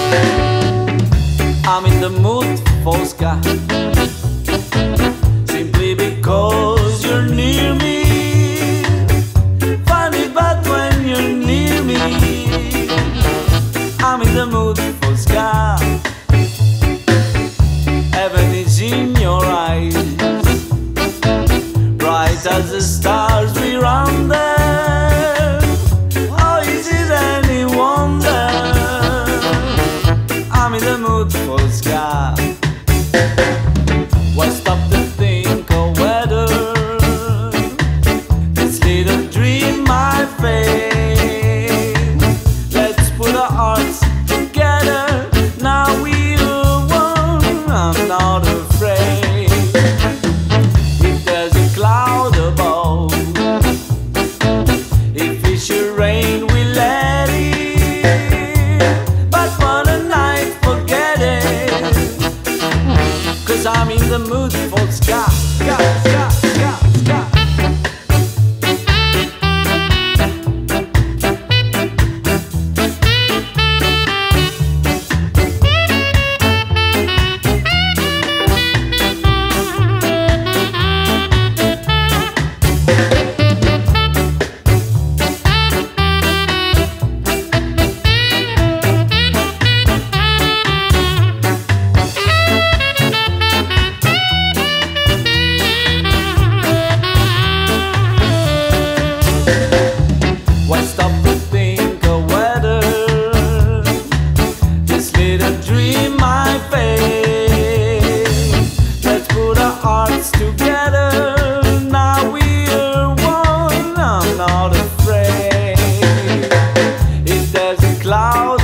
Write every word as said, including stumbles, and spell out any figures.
I'm in the mood for ska, simply because you're near me. Find it bad when you're near me. I'm in the mood for ska. Heaven is in your eyes, bright as the stars we run there. Oh, is it any wonder? I'm in the mood for ska. Why stop to think of weather? This little dream my fate. Let's put our hearts together. Now we're one. I'm not afraid. If there's a cloud above, if it should rain, we let it. But for the night, forget it. 'Cause I'm in the mood for ska, ska, ska, ska, ska. Why stop to think of weather? This little dream my fate. Let's put our hearts together. Now we're one. I'm not afraid. If there's a cloud